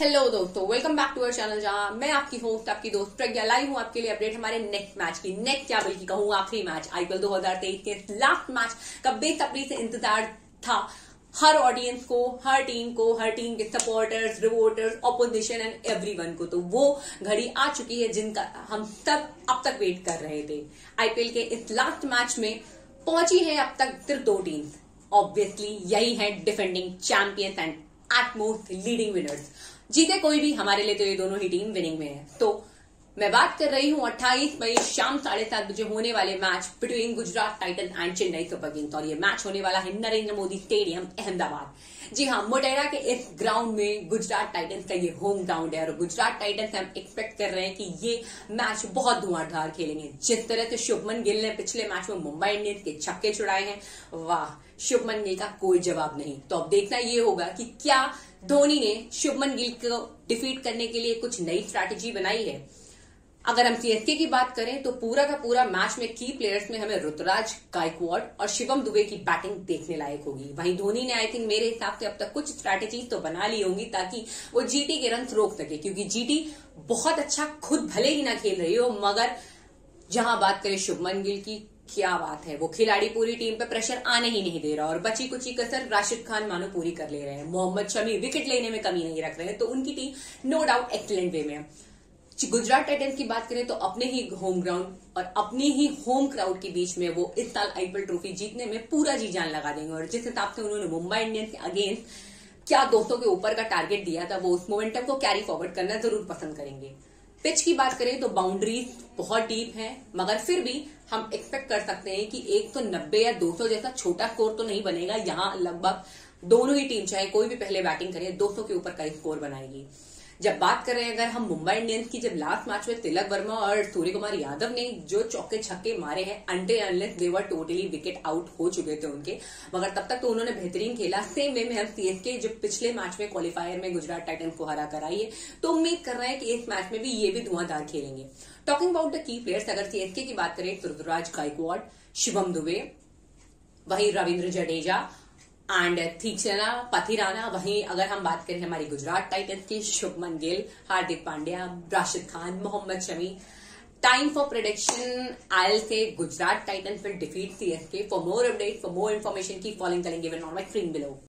Hello दोस्तों, welcome back to our channel जहां मैं आपकी होस्ट आपकी दोस्त प्रज्ञा लाइव हूं आपके लिए अपडेट हमारे नेक्स्ट मैच की। नेक्स्ट क्या बल्कि कहूं आखिरी मैच आईपीएल 2023 के लास्ट मैच का बेसब्री से इंतजार था हर ऑडियंस को, हर टीम के supporters, reporters, opposition and everyone को। तो वो घड़ी आ चुकी है जिनका हम सब अब तक वेट कर रहे थे। आईपीएल के इस लास्ट मैच में पहुंची है अब तक सिर्फ दो टीम्स। ऑब्वियसली यही है defending champions and at most leading winners. जीते कोई भी, हमारे लिए तो ये दोनों ही टीम विनिंग में है। तो मैं बात कर रही हूं 28 मई शाम 7:30 बजे होने वाले match between Gujarat Titans and Chennai Super Kings. और ये मैच होने वाला है नरेंद्र मोदी स्टेडियम अहमदाबाद। जी हाँ, मोटेरा के इस ग्राउंड में गुजरात टाइटंस का ये होम ग्राउंड है और गुजरात टाइटंस हम एक्सपेक्ट कर रहे हैं कि ये मैच बहुत धुआंधार खेलेंगे। जिस तरह से शुभमन गिल ने पिछले मैच में मुंबई इंडियंस के छक्के छुड़ाए हैं, वाह, शुभमन गिल का कोई जवाब नहीं। तो अब देखना ये होगा कि क्या धोनी ने शुभमन गिल को डिफीट करने के लिए कुछ नई स्ट्रैटेजी बनाई है। अगर हम सीएसके की बात करें तो पूरा का पूरा मैच में की प्लेयर्स में हमें ऋतुराज गायकवाड़ और शिवम दुबे की बैटिंग देखने लायक होगी। वहीं धोनी ने आई थिंक मेरे हिसाब से अब तक कुछ स्ट्रैटेजीज तो बना ली होंगी ताकि वो जीटी के रन रोक सके, क्योंकि जीटी बहुत अच्छा खुद भले ही ना खेल रही हो, मगर जहां बात करें शुभमन गिल की, क्या बात है, वो खिलाड़ी पूरी टीम पे प्रेशर आने ही नहीं दे रहा और बची कुची कसर राशिद खान मानो पूरी कर ले रहे हैं। मोहम्मद शमी विकेट लेने में कमी नहीं रख रहे हैं, तो उनकी team no doubt excellent way में है। गुजरात टाइटंस की बात करें तो अपने ही होम ग्राउंड और अपने ही होम क्राउड के बीच में वो इस साल आईपीएल ट्रॉफी जीतने में पूरा जी जान लगा देंगे। और जिस हिसाब से उन्होंने मुंबई इंडियंस के अगेंस्ट क्या 200 के ऊपर का टारगेट दिया था, वो उस मोमेंटम को कैरी फॉरवर्ड करना जरूर पसंद करेंगे। पिच की बात करें तो बाउंड्रीज बहुत डीप है, मगर फिर भी हम एक्सपेक्ट कर सकते हैं कि 190 या 200 जैसा छोटा स्कोर तो नहीं बनेगा। यहाँ लगभग दोनों ही टीम, चाहे कोई भी पहले बैटिंग करे, 200 के ऊपर का स्कोर बनाएगी। जब बात कर रहे हैं अगर हम मुंबई इंडियंस की, जब लास्ट मैच में तिलक वर्मा और सूर्य कुमार यादव ने जो चौके छक्के मारे हैं, until unless they were totally wicket out हो चुके थे उनके, मगर तब तक तो उन्होंने बेहतरीन खेला। सेम वे में हम सीएसके जो पिछले मैच में क्वालिफायर में गुजरात टाइटंस को हरा कर आई है, तो उम्मीद कर रहे हैं कि इस मैच में भी ये भी धुआंधार खेलेंगे। Talking about the key players, अगर सीएसके की बात करें तो ऋतुराज गायकवाड़, शिवम दुबे, वही रविंद्र जडेजा एंड थीक्षणा पथिराना। वहीं अगर हम बात करें हमारी गुजरात टाइटंस की, Shubman Gill, Hardik Pandya, Rashid Khan, Mohammad Shami. Time for prediction, I say Gujarat Titans will defeat CSK. For more update, for more information, keep following the link given on my screen below.